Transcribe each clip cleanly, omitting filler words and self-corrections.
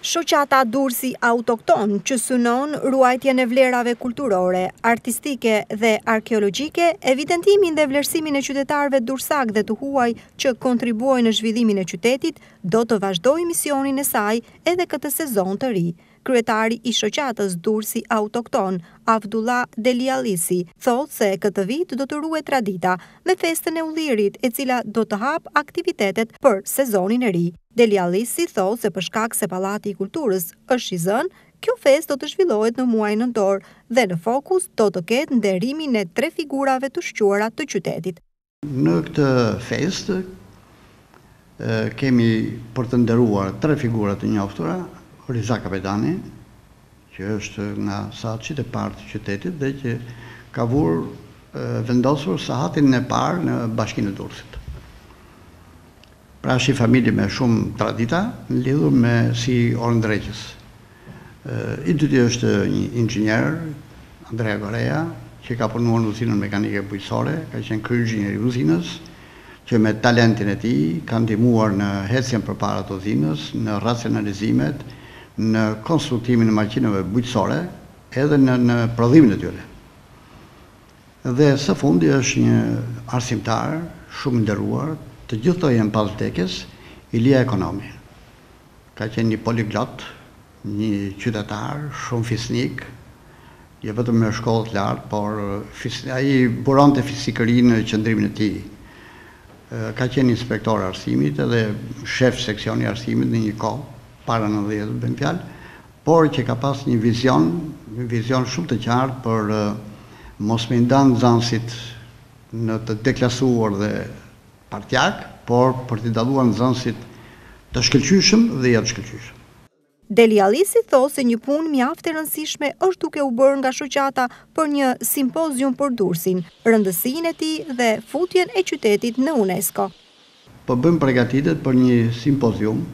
Shoqata Durrësi Autokton që synon ruajtjen e vlerave kulturore, artistike dhe arkeologjike, evidentimin dhe vlerësimin e qytetarëve dursak dhe të huaj që kontribuojnë në zhvillimin e qytetit, do të vazhdojë misionin e saj edhe këtë sezon të ri. Kryetari i shoqatës Durrësi Autokton, Avdullah Deliallisi, thotë se këtë vit do të ruhet tradita me festën e Ullirit, e cila do të hap aktivitetet për sezonin e ri. Deliallisi thotë se për shkak se Pallati i Kulturës është i zënë, kjo festë do të zhvillohet në muajin nëntor dhe në fokus do të ketë nderimin e 3 figurave të shquara të qytetit. Në këtë festë kemi për të nderuar 3 figura të njoftura. Riza Kapetani, që është nga sahatçit e parë të qytetit dhe që ka vendosur sahatin e parë në Bashkinë e Durrësit. Pra është një familje me shumë tradita, lidhur me si orëndreqës. I dyti është një inxhinier, Andrea Gorea, që ka punuar në uzinën mekanike bujqësore, ka qenë kryeinxhinier i uzinës, që me talentin e tij ka ndihmuar në ecjen përpara të uzinës, në racionalizimet, në konstruktimin e makinave bujqësore, edhe në prodhimin e tyre. Dhe së fundi është një arsimtar shumë nderuar, të gjithë to janë palltekës, Ilia Ekonomi. Ka qenë një poliglot, një qytetar shumë fisnik, jo vetëm me shkollë të lartë, por ai buronte fizikërinë në qëndrimin e tij. Ka qenë inspektor arsimit edhe shef seksioni arsimit në një kohë, para 90 bëjmë fjalë, por që ka pas një vizion shumë të qartë për mos me ndan nxënësit në të deklasuar dhe partjak, por për t'i dalluar nxënësit të shkëlqyeshëm dhe jo të shkëlqyeshëm. Deliallisi thotë se një punë mjaft e rëndësishme është duke u bërë nga shoqata për një simpozium për Durrësin, rëndësinë e tij dhe futjen e qytetit në UNESCO. Po bëjmë përgatitjet për një simpozium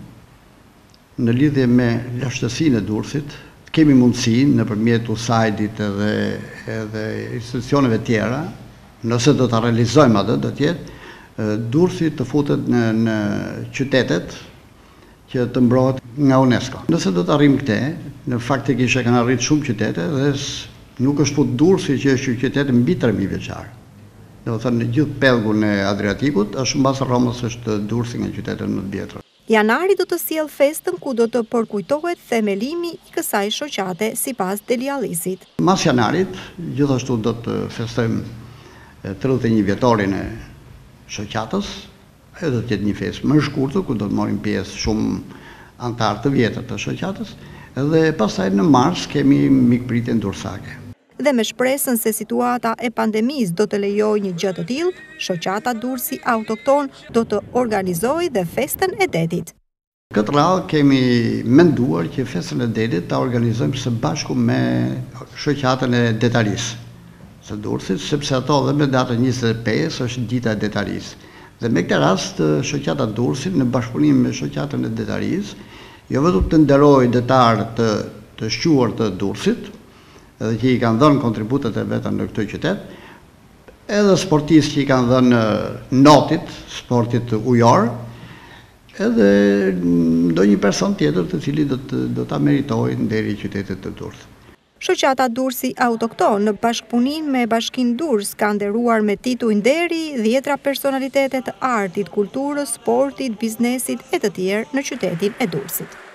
në lidhje me lashtësinë e Durrësit. Kemi mundësi nëpërmjet USAID-it edhe institucioneve tjera, nëse do ta realizojmë atë, do të jetë Durrësi të futet në qytetet që të mbrohet nga UNESCO. Nëse do të arrijmë këtë, në faktikisht e kanë arritur shumë qytete dhe nuk është fut Durrësi që është një qytet mbi 3000 vjeçar. Do të thënë në gjithë pellgun e Adriatikut, është mbas Romës është Durrësi nga qytetet më të vjetra. Janari do të sjellë festën ku do të përkujtohet themelimi i kësaj shoqate sipas Deliallisit. Mas janarit, gjithashtu do të festojmë 31 vjetorin e shoqatës, e do të jetë një festë më e shkurtër ku do të marrin pjesë shumë anëtar të vjetër të shoqatës, dhe pastaj në mars kemi mikpritjen dursake. Dhe me shpresën se situata e pandemisë do të lejojë një gjë të tillë, shoqata Durrësi Autokton do të organizojë dhe festën e detit. Këtë radhë kemi menduar që festën e detit ta organizojmë së bashku me shoqatën e detarisë së Durrësit, sepse ato dhe me datën 25 është dita e detarisë. Dhe me këtë rast shoqata Durrësit në bashkëpunim me shoqatën e detarisë, jo vetëm të nderojë detar të shquar të Durrësit, edhe që i kanë dhënë kontributet e veta në këtë qytet, edhe sportistë që i kanë dhënë notit, sportit ujor, edhe ndonjë person tjetër të cili do ta meritojë nderi i qytetit të Durrësit. Shoqata Durrësi Autokton në bashkëpunim me Bashkinë Durrës ka nderuar me titull nderi 10 personalitete të artit, kulturës, sportit, biznesit e të tjerë në qytetin e Durrësit.